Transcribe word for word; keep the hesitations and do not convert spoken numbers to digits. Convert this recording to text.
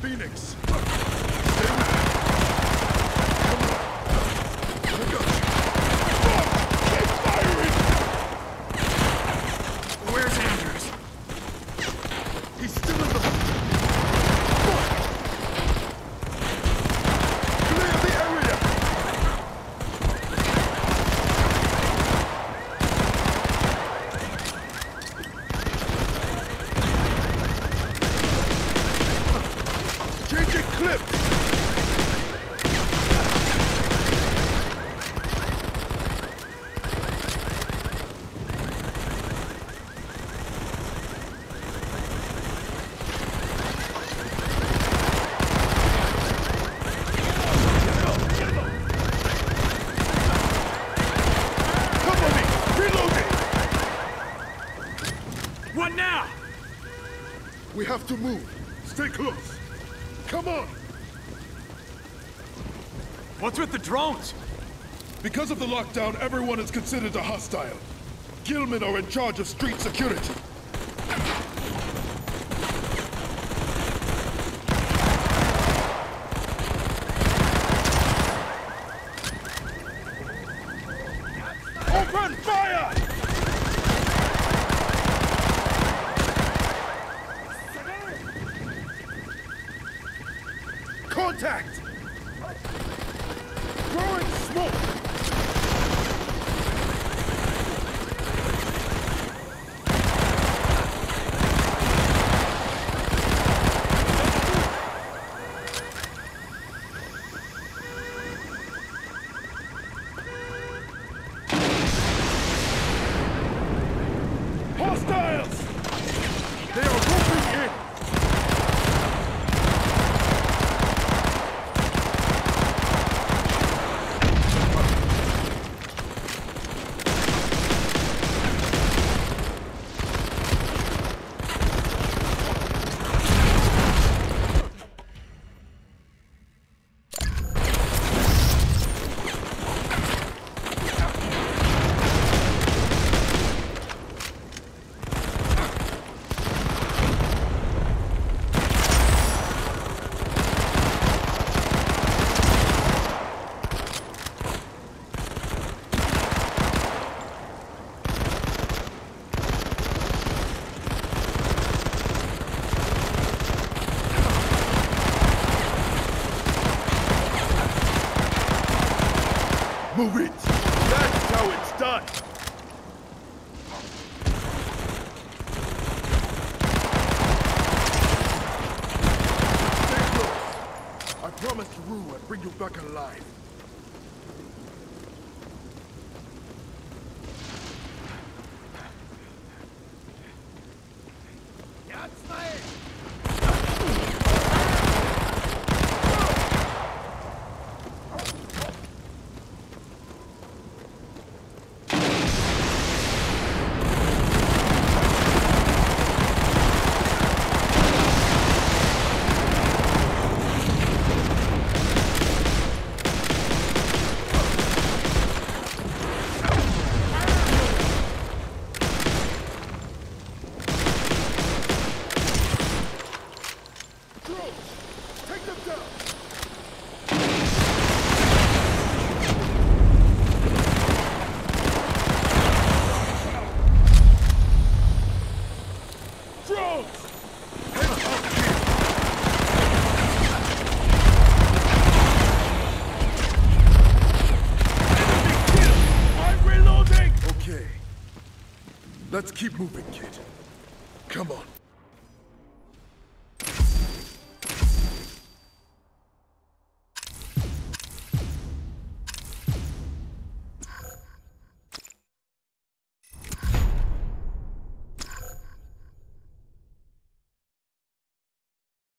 Phoenix. Stay with me. Come on. I got you. Fuck! Keep firing! Where's Andrews? He's still in the... Fuck! Clear the area! Changing clip! What now? We have to move. Stay close. Come on! What's with the drones? Because of the lockdown, everyone is considered a hostile. Gilman are in charge of street security. Open fire! Contact! Throwing smoke! Hostiles! They are moving in! Move it! That's how it's done! Stay close. I promised Rue I'd bring you back alive. Take them down! Drones! Head up here! Enemy killed! I'm reloading! Okay. Let's keep moving, kid. Come on.